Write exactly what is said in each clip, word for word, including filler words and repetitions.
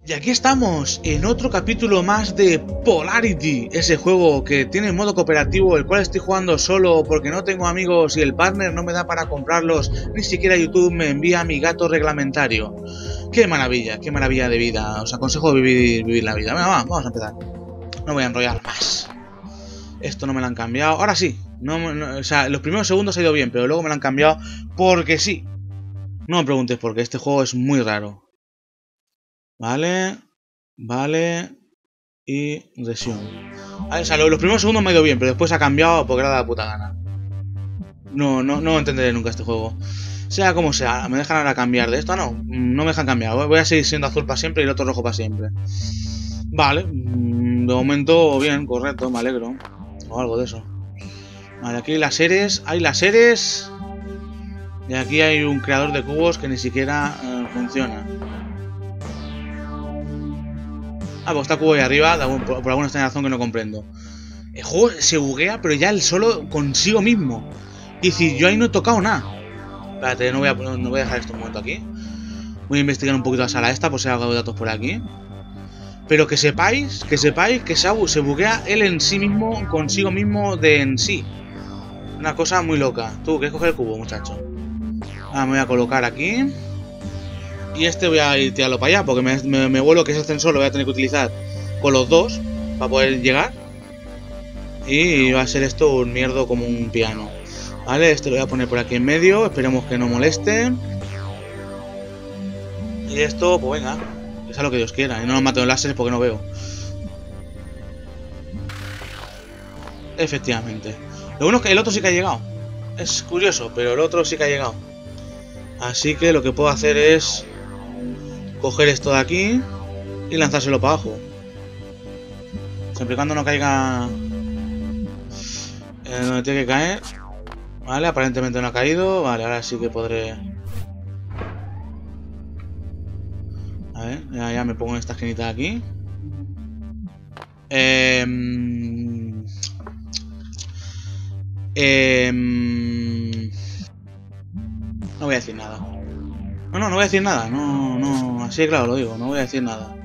Y aquí estamos, en otro capítulo más de Polarity, ese juego que tiene modo cooperativo, el cual estoy jugando solo porque no tengo amigos y el partner no me da para comprarlos, ni siquiera YouTube me envía mi gato reglamentario. Qué maravilla, qué maravilla de vida, os aconsejo vivir, vivir la vida. Venga, va, vamos a empezar. No voy a enrollar más. Esto no me lo han cambiado, ahora sí, no, no, o sea, los primeros segundos ha ido bien, pero luego me lo han cambiado porque sí. No me preguntes por qué, este juego es muy raro. Vale, vale y resume. Vale, o sea, los primeros segundos me ha ido bien, pero después ha cambiado porque era la puta gana. No, no, no entenderé nunca este juego. Sea como sea, ¿me dejan ahora cambiar de esto? No, no me dejan cambiar. Voy a seguir siendo azul para siempre y el otro rojo para siempre. Vale, de momento bien, correcto, me alegro. O algo de eso. Vale, aquí hay láseres, hay láseres. Y aquí hay un creador de cubos que ni siquiera eh, funciona. Ah, pues está el cubo ahí arriba, por, por alguna extraña razón que no comprendo. El juego se buguea, pero ya él solo consigo mismo. Y decir, yo ahí no he tocado nada. Espérate, no voy a, no voy a dejar esto un momento aquí. Voy a investigar un poquito la sala esta, por si hay algo de datos por aquí. Pero que sepáis, que sepáis que se, se buguea él en sí mismo, consigo mismo de en sí. Una cosa muy loca. Tú, ¿quieres coger el cubo, muchacho? Ah, me voy a colocar aquí. Y este voy a ir tirarlo para allá, porque me, me, me vuelo que ese ascensor lo voy a tener que utilizar con los dos para poder llegar. Y va a ser esto un mierdo como un piano. Vale, este lo voy a poner por aquí en medio, esperemos que no moleste. Y esto, pues venga, que sea lo que Dios quiera. Y no nos maten los láseres porque no veo. Efectivamente. Lo bueno es que el otro sí que ha llegado. Es curioso, pero el otro sí que ha llegado. Así que lo que puedo hacer es coger esto de aquí y lanzárselo para abajo. Siempre y cuando no caiga eh, donde tiene que caer. Vale, aparentemente no ha caído. Vale, ahora sí que podré. A ver, ya, ya me pongo en esta esquinita de aquí. Eh, eh, no voy a decir nada. No, no, no voy a decir nada. No, no, así de claro lo digo. No voy a decir nada.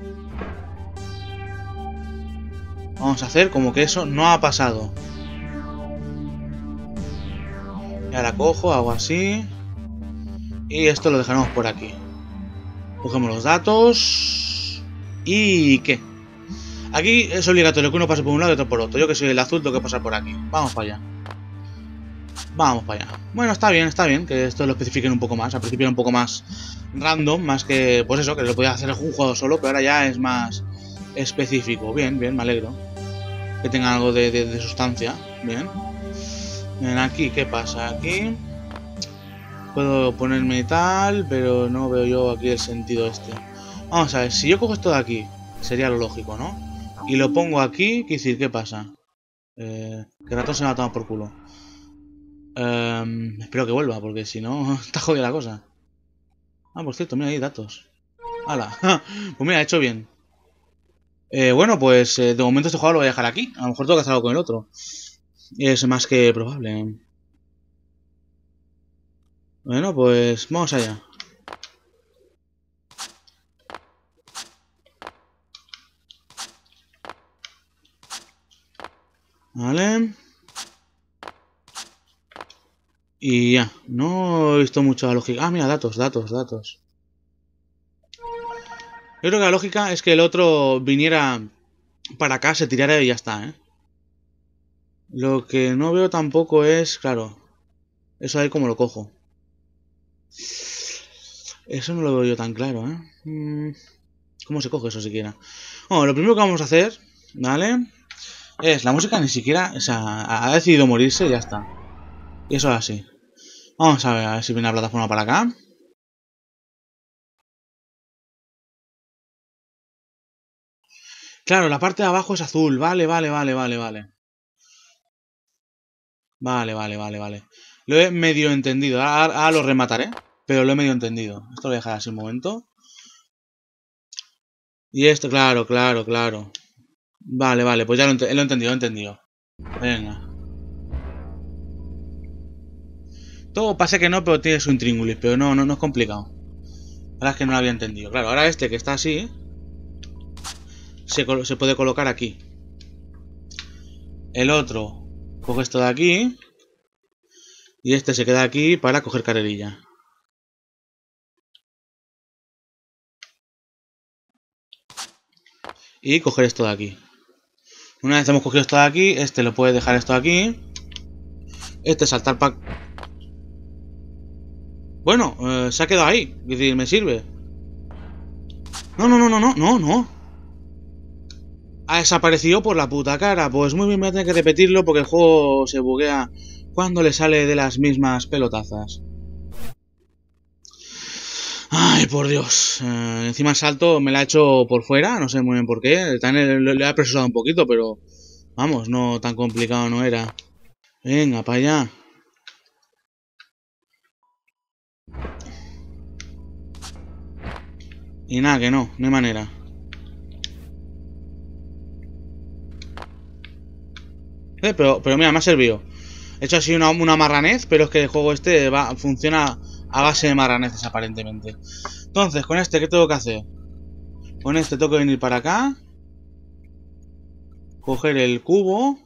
Vamos a hacer como que eso no ha pasado. Y ahora cojo, hago así. Y esto lo dejaremos por aquí. Cogemos los datos. ¿Y qué? Aquí es obligatorio que uno pase por un lado y otro por otro. Yo que soy el azul tengo que pasar por aquí. Vamos para allá. Vamos para allá. Bueno, está bien, está bien que esto lo especifiquen un poco más. Al principio era un poco más random, más que, pues eso, que lo podía hacer un jugador solo, pero ahora ya es más específico. Bien, bien, me alegro. Que tenga algo de, de, de sustancia. Bien. Bien, aquí, ¿qué pasa? Aquí puedo ponerme tal, pero no veo yo aquí el sentido este. Vamos a ver, si yo cojo esto de aquí, sería lo lógico, ¿no? Y lo pongo aquí, ¿qué decir? ¿Qué pasa? Eh, que el ratón se me ha tomado por culo. Eh, espero que vuelva, porque si no, está jodida la cosa. Ah, por cierto, mira ahí datos. ¡Hala! Pues mira, he hecho bien. Eh, bueno, pues eh, de momento este juego lo voy a dejar aquí. A lo mejor tengo que hacer algo con el otro. Es más que probable. Bueno, pues vamos allá. Vale. Y ya, no he visto mucha lógica. Ah, mira, datos, datos, datos. Yo creo que la lógica es que el otro viniera para acá, se tirara y ya está, ¿eh? Lo que no veo tampoco es, claro, eso ahí como lo cojo. Eso no lo veo yo tan claro, ¿eh? ¿Cómo se coge eso siquiera? Bueno, lo primero que vamos a hacer, ¿vale? Es la música ni siquiera, o sea, ha decidido morirse y ya está. Y eso es así. Vamos a ver, a ver si viene la plataforma para acá. Claro, la parte de abajo es azul. Vale, vale, vale, vale, vale. Vale, vale, vale, vale. Lo he medio entendido. Ahora, ahora lo remataré, pero lo he medio entendido. Esto lo voy a dejar así un momento. Y esto, claro, claro, claro. Vale, vale, pues ya lo, ent lo he entendido, lo he entendido. Venga. Todo pasa que no, pero tiene su intríngulis, pero no, no, no es complicado. Ahora es que no lo había entendido. Claro, ahora este que está así. se, se puede colocar aquí. El otro coge esto de aquí. Y este se queda aquí para coger carrerilla. Y coger esto de aquí. Una vez hemos cogido esto de aquí, este lo puede dejar esto de aquí. Este saltar para... Bueno, eh, se ha quedado ahí. Es decir, me sirve. No, no, no, no, no, no, no. Ha desaparecido por la puta cara. Pues muy bien, voy a tener que repetirlo porque el juego se buguea cuando le sale de las mismas pelotazas. Ay, por Dios. Eh, encima el salto me la ha hecho por fuera. No sé muy bien por qué. También le, le ha presionado un poquito, pero... Vamos, no tan complicado no era. Venga, para allá. Y nada, que no. No hay manera. Eh, pero, pero mira, me ha servido. He hecho así una, una marranez, pero es que el juego este va, funciona a base de marraneces aparentemente. Entonces, con este, ¿qué tengo que hacer? Con este tengo que venir para acá. Coger el cubo.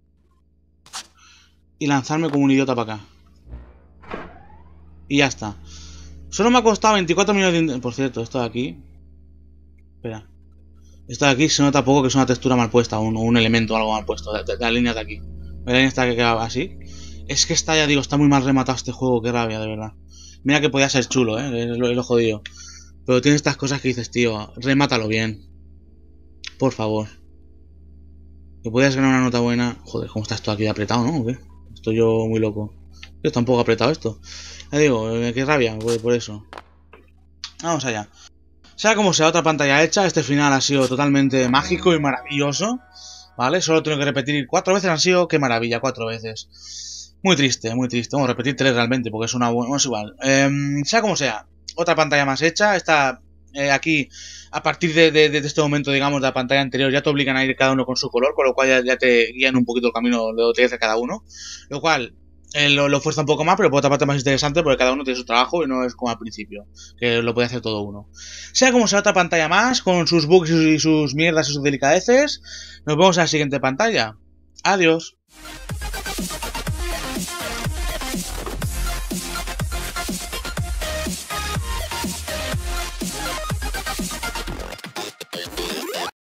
Y lanzarme como un idiota para acá. Y ya está. Solo me ha costado veinticuatro millones de... Por cierto, esto de aquí... Espera. Esto de aquí se nota poco que es una textura mal puesta. O un, un elemento algo mal puesto. De, de, de la línea de aquí. La línea esta que queda así. Es que está, ya digo, está muy mal rematado este juego. Qué rabia, de verdad. Mira que podía ser chulo, eh. Es lo, es lo jodido. Pero tiene estas cosas que dices, tío. Remátalo bien. Por favor. Que podías ganar una nota buena. Joder, ¿cómo está esto aquí apretado, no? ¿O qué? Estoy yo muy loco. Está un poco apretado esto. Ya digo, qué rabia por, por eso. Vamos allá. Sea como sea, otra pantalla hecha. Este final ha sido totalmente mágico y maravilloso. ¿Vale? Solo tengo que repetir cuatro veces. Han sido, qué maravilla, cuatro veces. Muy triste, muy triste. Vamos a repetir tres realmente, porque es una buena... No es igual. Eh, sea como sea, otra pantalla más hecha. Esta... Eh, aquí, a partir de, de, de este momento, digamos, de la pantalla anterior, ya te obligan a ir cada uno con su color, con lo cual ya, ya te guían un poquito el camino de utiliza cada uno. Lo cual eh, lo, lo fuerza un poco más, pero por otra parte más interesante porque cada uno tiene su trabajo y no es como al principio, que lo puede hacer todo uno. Sea como sea, otra pantalla más, con sus bugs y sus, y sus mierdas y sus delicadeces. Nos vemos en la siguiente pantalla. Adiós.